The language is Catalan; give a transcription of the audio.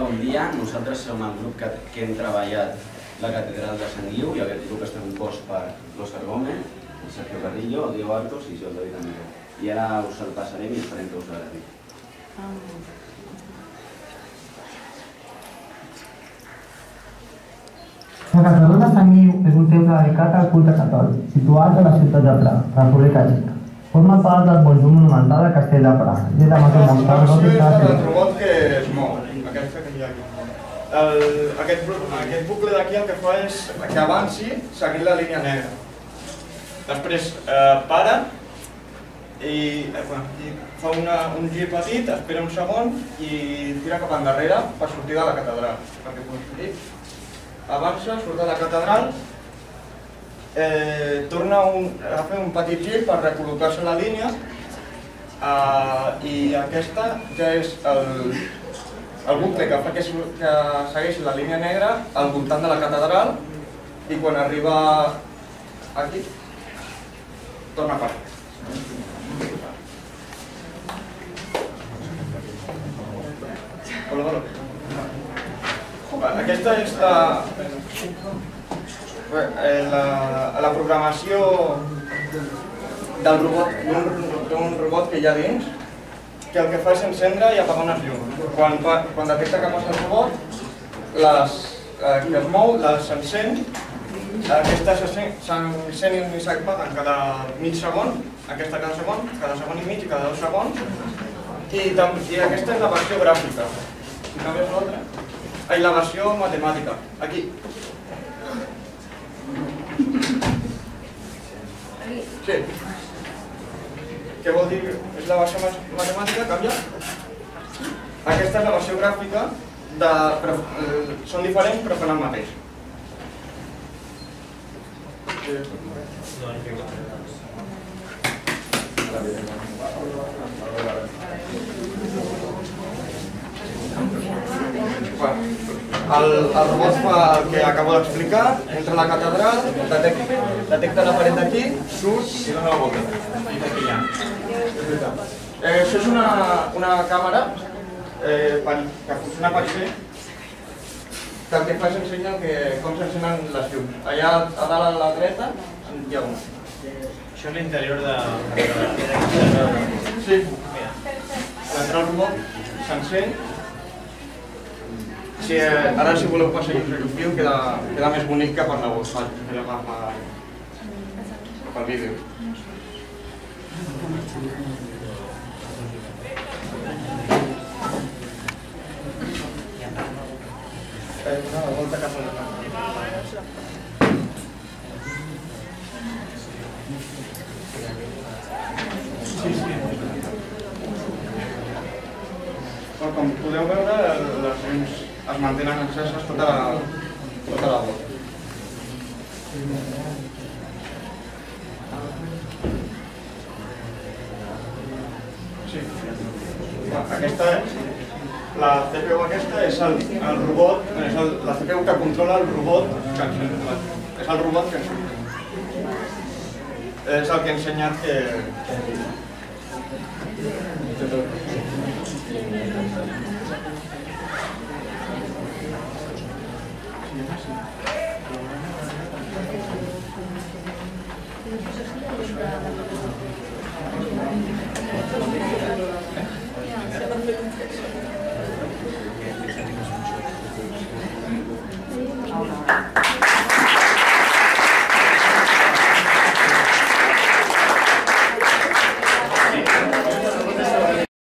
bon dia. Nosaltres som el grup que hem treballat la Catedral de Sant Guiu i aquest grup està compost per l'Òscar Gómez, el Sergio Carrillo, el Vitus i jo, el David Amigo. I ara us el passarem i esperem que us agradi. La Catedral de Sant Guiu és un temple dedicat al culte catòlic, situat a la ciutat de Prague, República Txeca. Forma part del conjunt monumental del Castell de Prague. I és la gravació és del robot que es mou, aquesta que hi ha aquí. Aquest bucle d'aquí el que fa és que avanci seguint la línia negra. Després para i fa un gir petit, espera un segon i tira cap endarrere per sortir de la catedral. Perquè pugui sortir. Avança, surt de la catedral, torna a fer un petit gir per recol·locar-se la línia i aquesta ja és el bucle que fa que segueixi la línia negra al voltant de la catedral i quan arriba aquí torna a parar. Aquesta és la programació d'un robot que hi ha dins, que el que fa és encendre i apagar unes llums. Quan detecta que passa el robot, que es mou, s'encén, aquesta s'encén i s'apaga cada mig segon, aquesta cada segon i mig i cada 2 segons, i aquesta és la versió gràfica. Si canvies l'altra, la versió matemàtica, aquí. Sí. Què vol dir? És la versió matemàtica, canvia. Aquesta és la versió gràfica, són diferents però fan el mateix. El robot fa el que acabo d'explicar, entra a la catedral, detecta la paret d'aquí, surt i dona la volta. Això és una càmera que funciona per ser, que el que fa és ensenyar com s'encenen les llums. Allà a dalt a la dreta hi ha una. Això és l'interior de la catedral. Sí. L'entra el robot, s'encén. Ara si voleu passar llums a Guiu queda més bonic que per la voz, pel vídeo. Una volta cap a la com podeu veure, les llums es mantenen enceses tota la volta. Sí. La CPU aquesta és el robot, és la CPU que controla el robot que encén. És el robot que encén. És el que he ensenyat que...